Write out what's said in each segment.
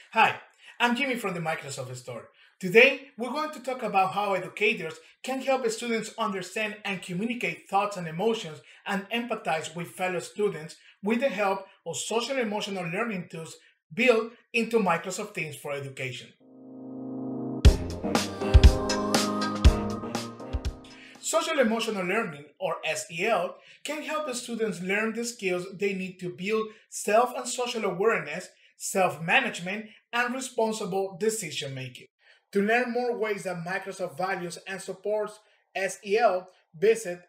Hi, I'm Jimmy from the Microsoft Store. Today, we're going to talk about how educators can help students understand and communicate thoughts and emotions and empathize with fellow students with the help of social emotional learning tools built into Microsoft Teams for Education. Social emotional learning, or SEL, can help the students learn the skills they need to build self and social awareness, self management, and responsible decision making. To learn more ways that Microsoft values and supports SEL, visit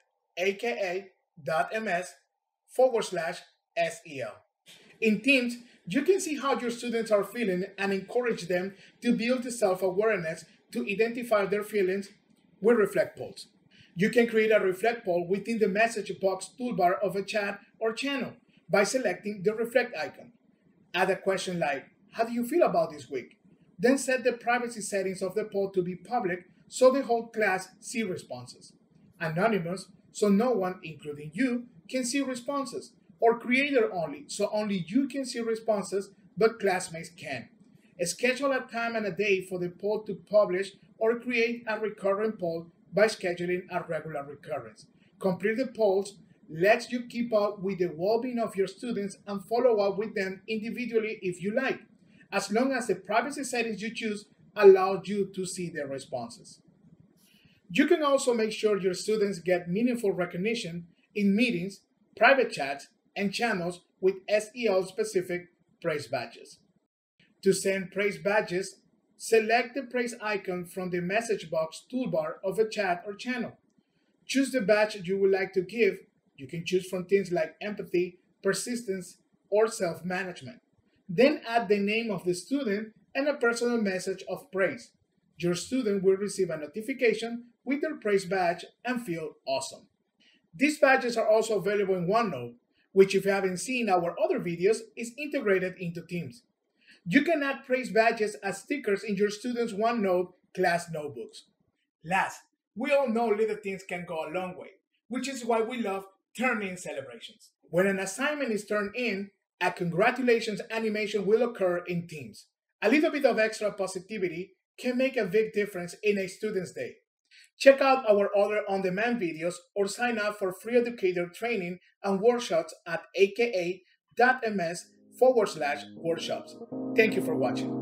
aka.ms/SEL. In Teams, you can see how your students are feeling and encourage them to build the self awareness to identify their feelings with reflect polls. You can create a reflect poll within the message box toolbar of a chat or channel by selecting the reflect icon. Add a question like, how do you feel about this week? Then set the privacy settings of the poll to be public so the whole class see responses. Anonymous, so no one, including you, can see responses. Or creator only, so only you can see responses, but classmates can. Schedule a time and a day for the poll to publish or create a recurring poll by scheduling a regular recurrence. Complete the polls lets you keep up with the well-being of your students and follow up with them individually if you like, as long as the privacy settings you choose allow you to see their responses. You can also make sure your students get meaningful recognition in meetings, private chats, and channels with SEL-specific praise badges. To send praise badges, select the praise icon from the message box toolbar of a chat or channel. Choose the badge you would like to give. You can choose from things like empathy, persistence, or self-management. Then add the name of the student and a personal message of praise. Your student will receive a notification with their praise badge and feel awesome. These badges are also available in OneNote, which if you haven't seen our other videos, is integrated into Teams. You can add praise badges as stickers in your students' OneNote class notebooks. Last, we all know little things can go a long way, which is why we love turn-in celebrations. When an assignment is turned in, a congratulations animation will occur in Teams. A little bit of extra positivity can make a big difference in a student's day. Check out our other on-demand videos or sign up for free educator training and workshops at aka.ms/workshops. Thank you for watching.